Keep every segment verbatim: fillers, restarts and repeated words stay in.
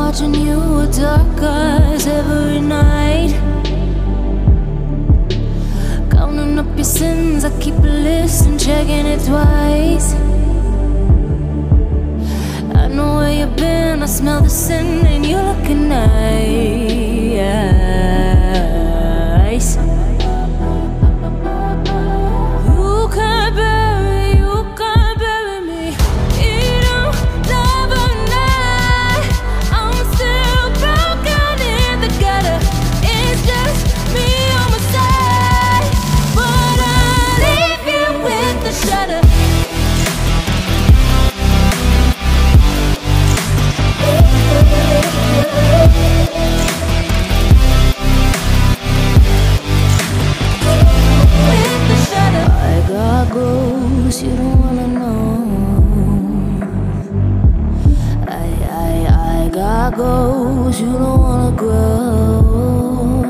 watching you with dark eyes every night, counting up your sins. I keep a list and checking it twice. I know where you've been, I smell the sin, and you're looking nice. You can't bury, you can't bury me. You don't love a night. I'm still broken in the gutter. It's just me on my side, but I leave you with the shudder. You don't wanna know. I, I, I got goals you don't wanna grow.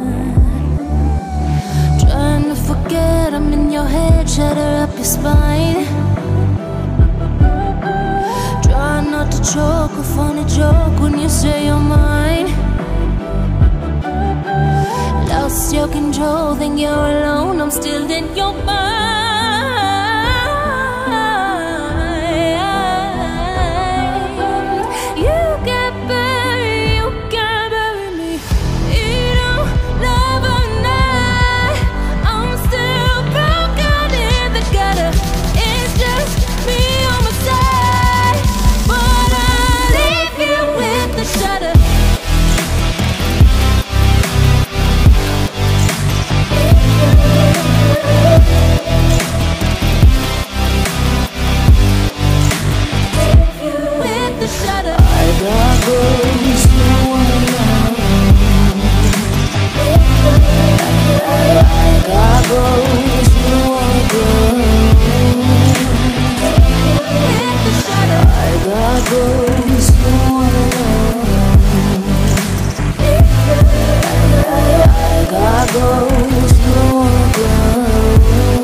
Trying to forget, I'm in your head, shatter up your spine. Try not to choke, a funny joke when you say you're mine. Lost your control, think you're alone, I'm still in your mind.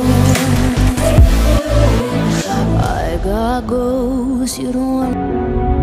You don't want